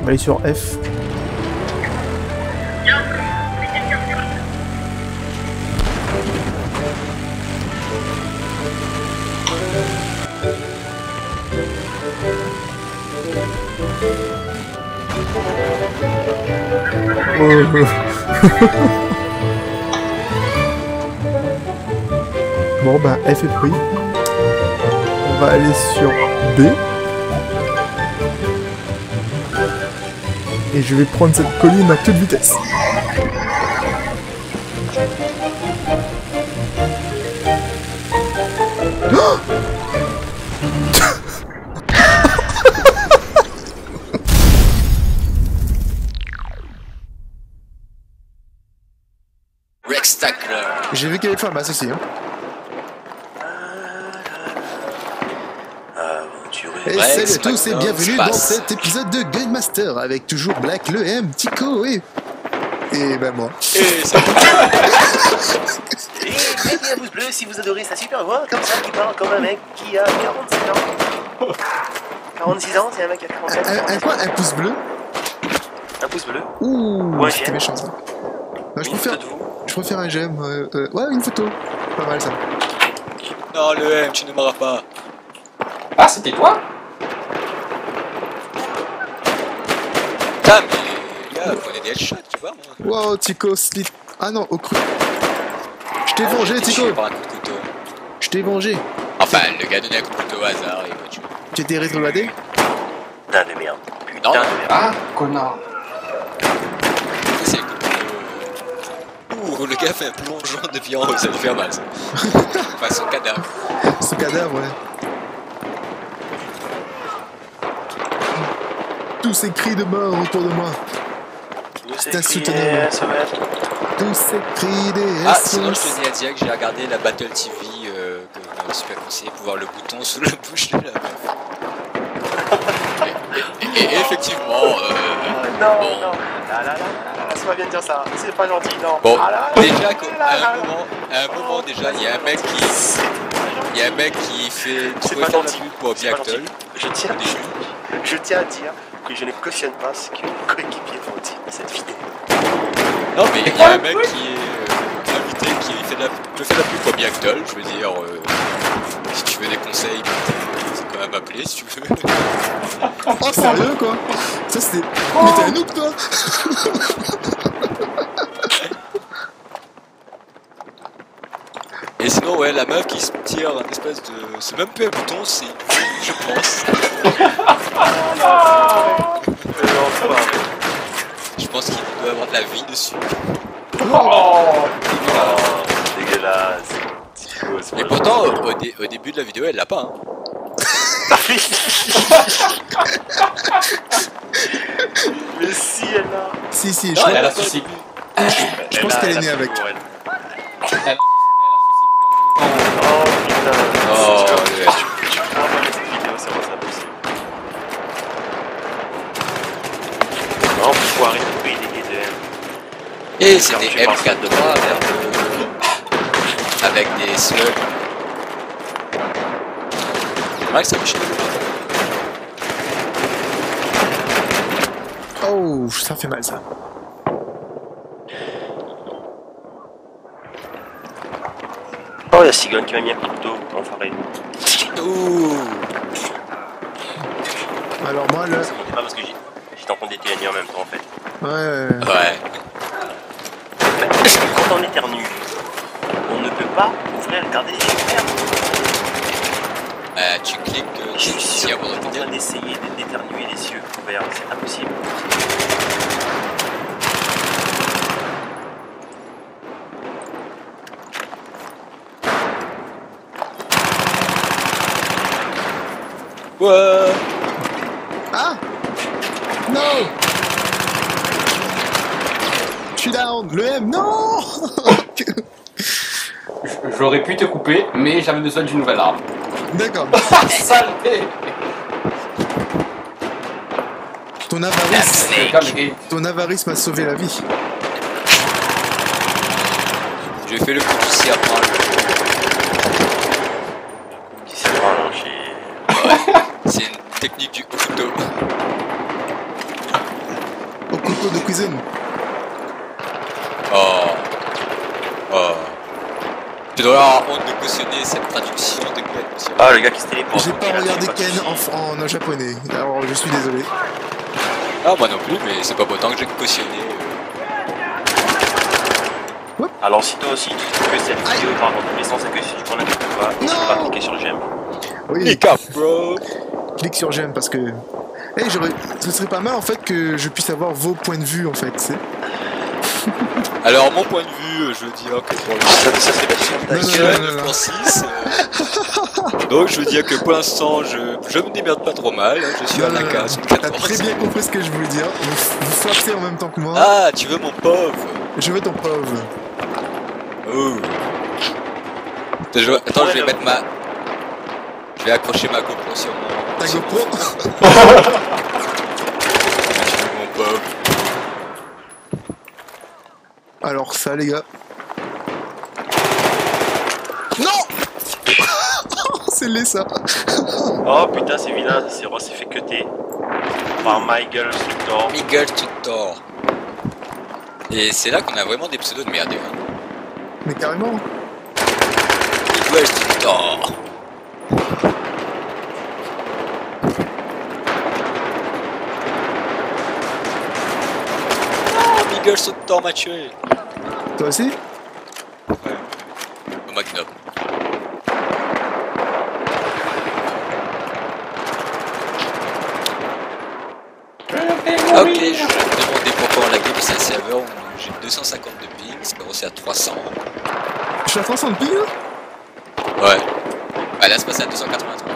va aller sur F. Bon bah F est pris. On va aller sur B. Et je vais prendre cette colline à toute vitesse. Oh j'ai vu qu'il y avait Famas aussi. Hein. Et salut à tous et bienvenue dans cet épisode de Game Master avec toujours Black, le M, Tico et ben moi. Et ça Et mettez un pouce bleu si vous adorez sa super voix comme ça qui parle comme un mec qui a 46 ans. 46 ans, c'est un mec qui a 47 ans. Un quoi? Un pouce bleu? Un pouce bleu? Ouh, ouais, c'était méchant ça. Non, je préfère un j'aime. Ouais, une photo. Pas mal ça. Non, le M, tu ne m'auras pas. Ah, c'était toi? Putain, mais les gars, prenez des headshots, tu vois, moi. Wow, Tico, slip. Ah non, au cru. Je t'ai vengé, Tico. Je t'ai vengé. Enfin, le gars donnait un coup de couteau au hasard et bah, tu étais rétrogradé? Putain de merde. Putain de merde. Ah, connard. C'est le coup de couteau. Ouh, le gars fait un plongeon depuis en haut, ça lui fait mal ça. Enfin, son cadavre. Son cadavre, ouais. Tous ces cris de mort autour de moi. C'est insoutenable. Tous ces cris des Ah, sinon je te dis à dire que j'ai regardé la Battle TV que m'a super conseillé pour voir le bouton sous la bouche de la meuf. Et effectivement, non, bon. non, laisse-moi bien dire ça, c'est pas gentil, non. Bon, déjà à un moment déjà, il y a un mec qui fait trop faire la pub pour Biactol. Je tiens à dire que je ne cautionne pas ce que mes coéquipiers font dire dans cette vidéo. Non mais il y a un mec qui est invité qui peut faire la pub pour Biactol, je veux dire, si tu veux des conseils, c'est quand même appeler si tu veux. Oh sérieux quoi? Ça c'était... Mais t'es un noob toi? Et sinon ouais, la meuf qui se tire un espèce de... C'est même plus un bouton, c'est... Je pense. Je pense qu'il doit avoir de la vie dessus. Dégueulasse. Et pourtant, au début de la vidéo, elle l'a pas. Hein. Mais si elle a... Si, Non, elle a souci. Je pense qu'elle est née avec. Oh putain. Oh, Tu peux pas voir cette vidéo, c'est pas ça possible. Non, faut arrêter de payer des guettes. et c'est des M4 de bras avec des slugs. C'est vrai que ça me chie. Oh, ça fait mal ça. Oh, il y a Cigogne qui m'a mis un coup de couteau, enfoiré. Ouh. Alors moi là... C'est pas parce que j'étais en train d'éternuer en même temps en fait. Ouais. Quand on éternue, on ne peut pas ouvrir et regarder les yeux. Tu cliques Je suis si sûr à qu'on est en volonté. train d'essayer d'éternuer les yeux ouverts, c'est impossible. Ouais. Ah non. Je suis down. Le M, non. J'aurais pu te couper, mais j'avais besoin d'une nouvelle arme. D'accord. Saleté. Ton avarice m'a sauvé la vie. J'ai fait le coup du serpent. Qui s'est rallongé. C'est une technique du couteau. cours de cuisine. Tu dois avoir honte de cautionner cette traduction de Ken. Ah, le gars qui se téléporte. J'ai pas regardé Ken en japonais, alors je suis désolé. Ah, moi non plus, mais c'est pas pour autant que j'ai cautionné. Alors si toi aussi tu trouves que cette vidéo part dans tous les sens et que si tu prends n'importe quoi, n'hésite pas à cliquer sur j'aime. Oui, Nick up, bro. clique sur j'aime parce que... ce serait pas mal en fait que je puisse avoir vos points de vue en fait, tu sais. Alors, mon point de vue, je veux dire que pour le Ça serait bien sûr ta Non, non, gueule. non. 9.6, donc je veux dire que pour l'instant, je me démerde pas trop mal. Hein, je suis à la case. T'as très bien compris ce que je voulais dire. Vous flattez en même temps que moi. Ah, tu veux mon pauvre? Je veux ton pauvre. Oh. Attends, je vais mettre ma... Je vais accrocher ma GoPro sur mon... Ta GoPro. Tu veux mon pauvre? Alors ça les gars. Non. C'est laid ça. Oh putain c'est vilain, c'est Ross s'est fait cutter par Michael Structor. Miguel Tutor. Et c'est là qu'on a vraiment des pseudos de merde. Hein. Mais carrément. Miguel Tutor. Miguel Tutor m'a tué. Toi aussi. Ouais. Au Magnum. Ok, je vais me demander pourquoi on l'a game, c'est un serveur où j'ai 250 de ping, c'est commencé à 300. Je suis à 300 de ping là. Ouais. Bah là c'est passé à 283.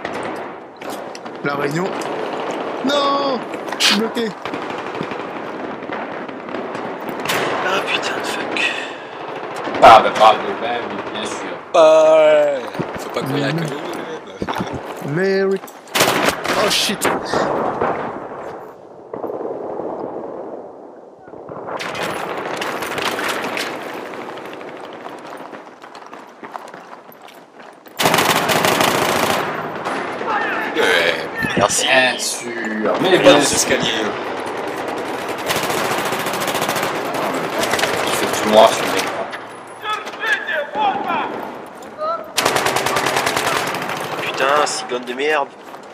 La réunion. Non. Je suis bloqué. Ah putain de fuck. Ah, bah, parle de même, bien sûr. Ouais. Faut pas courir avec le même. Mary. Oh shit. Ouais. Merci. Bien sûr. Mais Pas bien dans sûr. l'escalier. Tu fais tout noir sur l'écran. Putain, cigogne de merde.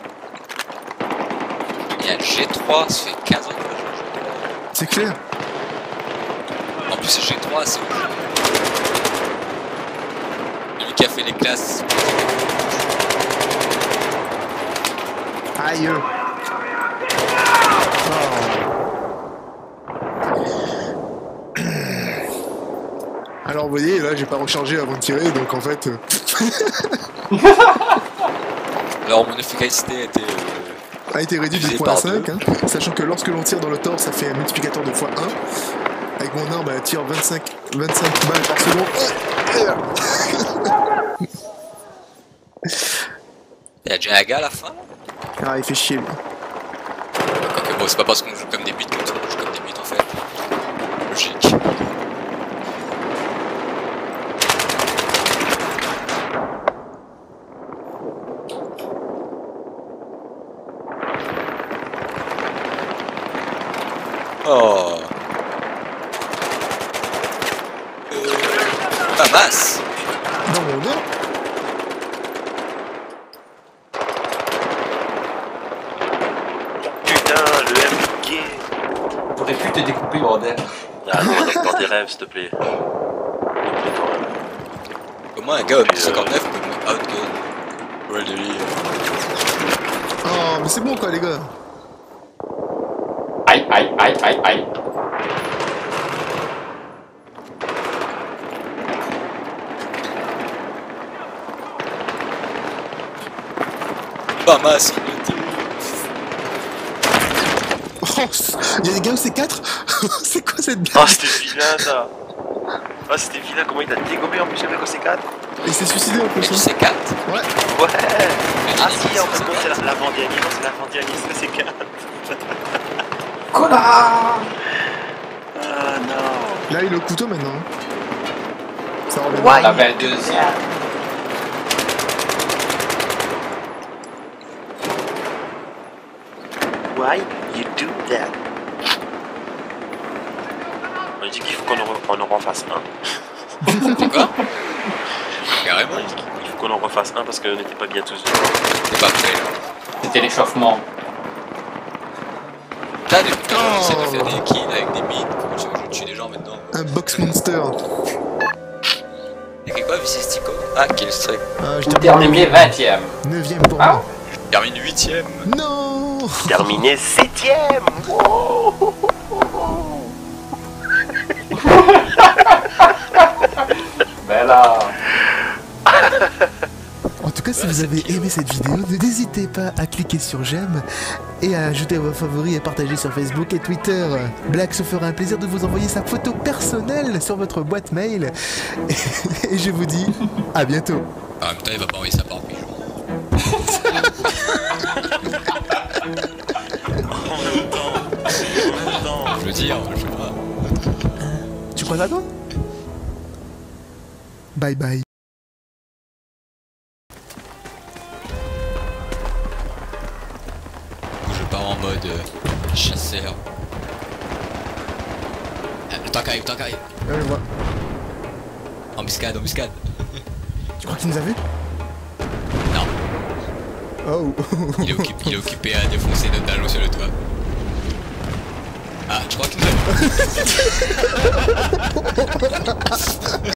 Il y a G3, ça fait 15 ans que je joue. C'est clair. En plus G3 c'est lui qui a fait les classes. Aïe. Oh. Alors vous voyez, là j'ai pas rechargé avant de tirer, donc en fait... Alors mon efficacité a été réduit de divisé 2.5, par hein, sachant que lorsque l'on tire dans le torse, ça fait un multiplicateur de x1. Avec mon arme, elle tire 25 balles par seconde. Il y a déjà un gars à la fin. Ah, il fait chier, lui. Quoique bon, c'est pas parce qu'on joue comme des buts que tout le monde joue comme des buts en fait. Logique. Oh. Pas masse. Dans mon dos. Putain, le M gay. J'aurais pu te découper, bordel. Ah non, dans tes rêves, s'il te plaît. Comment un gars au 59 peut me outgun? Ouais, le délire. Oh, mais c'est bon quoi, les gars. Aïe, aïe, aïe, aïe, aïe. Pas masse, il me dit. Oh, il y a des gars où c'est 4. C'est quoi cette Ah, blague? c'était vilain ça. Ah, c'était vilain, comment il t'a dégommé en plus avec OC4. Il s'est suicidé en plus. Et Hein. c'est 4. Ouais. Ouais. Ah si, en fait, non, c'est l'avant-dernier, non, c'est l'avant-dernier, OC4. Connard. Ah non. Là, il a le couteau maintenant. Ça revient. Ouais. Ah ben, deuxième. Why you do that? Je dis qu'il faut qu'on en refasse un. Pourquoi? Carrément. Il faut qu'on en refasse un parce qu'on n'était pas bien tous deux. T'es pas prêt là. C'était l'échauffement. Là, depuis tout à l'heure, j'essaie de faire des kills avec des mines. Je tue des gens maintenant. Un box monster. Y'a quoi, Vicestico? Ah, kill streak. Ah, je Vous terminez 20ème. 9ème pour Ah. moi. Termine 8ème. Non. Terminé 7ème. Bella. En tout cas, si vous avez aimé cette vidéo, n'hésitez pas à cliquer sur j'aime et à ajouter vos favoris et partager sur Facebook et Twitter. Black se fera un plaisir de vous envoyer sa photo personnelle sur votre boîte mail. Et je vous dis à bientôt. En même temps, il va pas envoyer ça par pigeon. Je veux dire, je sais pas. Tu crois à toi? Bye bye. Je pars en mode chasseur. Tant qu'arrive. Ouais, je vois. Embuscade. Tu crois qu'il nous a vus? Non, Oh. il est occupé à défoncer notre ballon sur le toit. Ah, je crois qu'il nous a vu.